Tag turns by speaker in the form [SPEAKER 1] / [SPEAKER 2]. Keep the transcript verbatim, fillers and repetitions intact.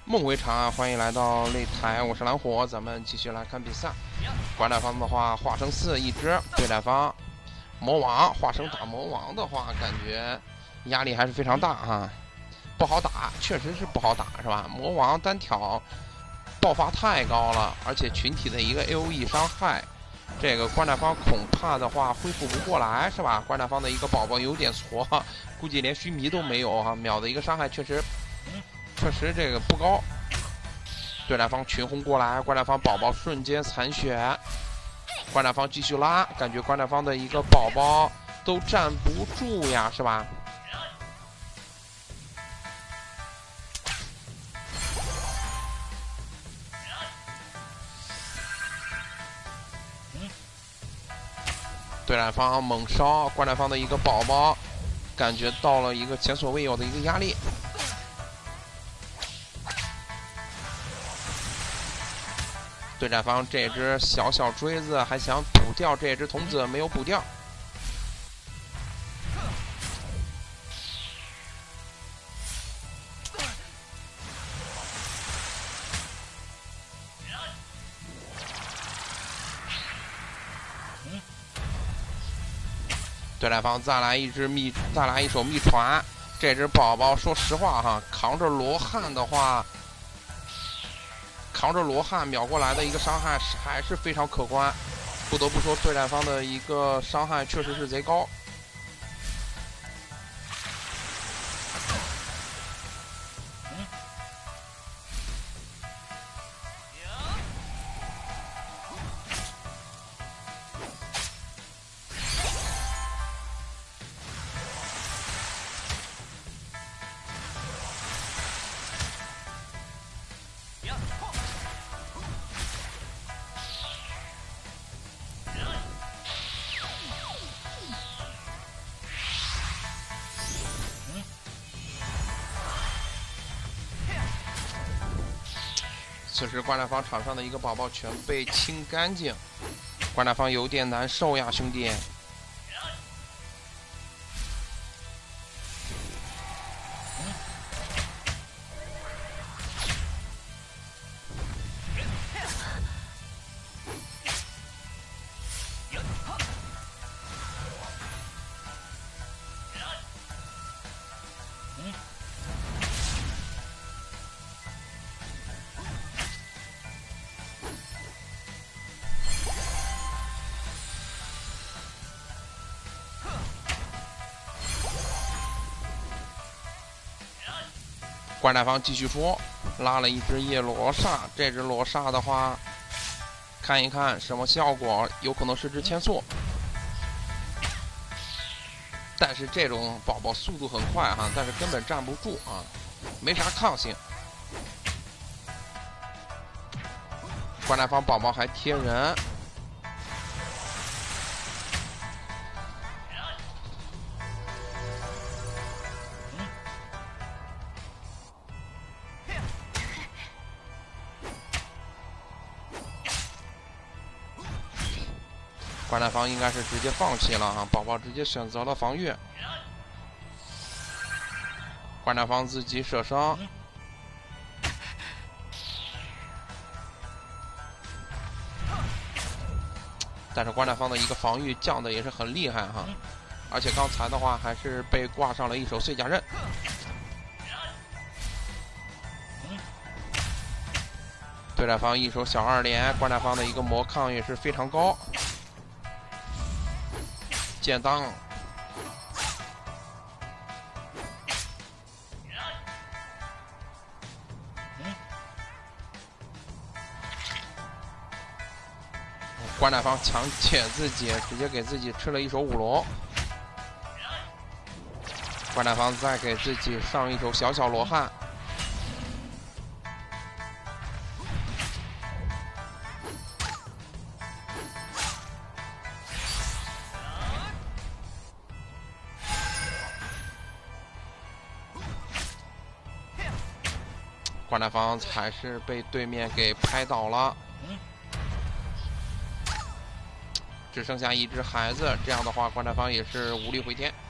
[SPEAKER 1] 梦回场，欢迎来到擂台，我是蓝火，咱们继续来看比赛。观战方的话，化生四一只，对战方魔王，化生打魔王的话，感觉压力还是非常大哈，不好打，确实是不好打，是吧？魔王单挑爆发太高了，而且群体的一个 A O E 伤害，这个观战方恐怕的话恢复不过来，是吧？观战方的一个宝宝有点挫，估计连须弥都没有哈，秒的一个伤害确实。确实这个不高，对战方群轰过来，观战方宝宝瞬间残血，观战方继续拉，感觉观战方的一个宝宝都站不住呀，是吧？对战方猛烧，观战方的一个宝宝感觉到了一个前所未有的一个压力。对战方这只小小锥子还想补掉这只童子，没有补掉。对战方再来一只秘，再来一手秘传。这只宝宝说实话哈，扛着罗汉的话。扛着罗汉秒过来的一个伤害还是非常可观，不得不说对战方的一个伤害确实是贼高。此时观战方场上的一个宝宝全被清干净，观战方有点难受呀，兄弟。观战方继续说，拉了一只夜罗刹，这只罗刹的话，看一看什么效果，有可能是只千速，但是这种宝宝速度很快哈，但是根本站不住啊，没啥抗性。观战方宝宝还贴人。观战方应该是直接放弃了啊，宝宝直接选择了防御。观战方自己舍伤，但是观战方的一个防御降的也是很厉害哈，而且刚才的话还是被挂上了一手碎甲刃。对战方一手小二连，观战方的一个魔抗也是非常高。剑当，观战方强解自己，直接给自己吃了一手五龙。观战方再给自己上一手小小罗汉。观战方还是被对面给拍倒了，只剩下一只孩子，这样的话观战方也是无力回天。